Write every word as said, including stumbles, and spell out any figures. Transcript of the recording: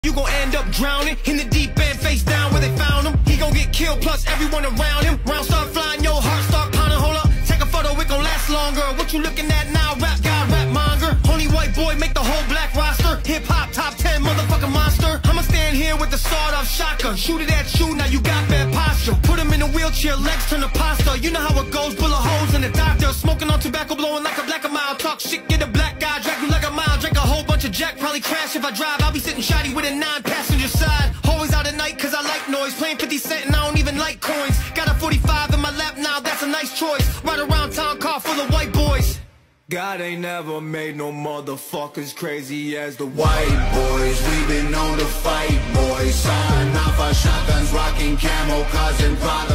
You gon' end up drowning in the deep end, face down where they found him. He gon' get killed, plus everyone around him. Rounds start flying, your heart start pounding. Hold up, take a photo, it gon' last longer. What you looking at now? Rap guy, rap monger. Only white boy make the whole black roster. Hip hop top ten, motherfucking monster. I'ma stand here with the sawed off shotgun. Shoot it at you, now you got bad posture. Put him in a wheelchair, legs turn to pasta. You know how it goes, bullet holes in the doctor. Smoking on tobacco, blowing like a black a mile. Talk shit, get a black guy, drag you like a mile. Drink a whole bunch of Jack, probably crash if I drive. I'll be sitting shoddy with a nine passenger side. Always out at night cause I like noise. Playing fifty cent and I don't even like coins. Got a forty-five in my lap now, that's a nice choice. Ride around town, car full of white boys. God ain't never made no motherfuckers crazy as the white boys. We been known to fight, boys. Sign off our shotguns, rocking camo, causing problems.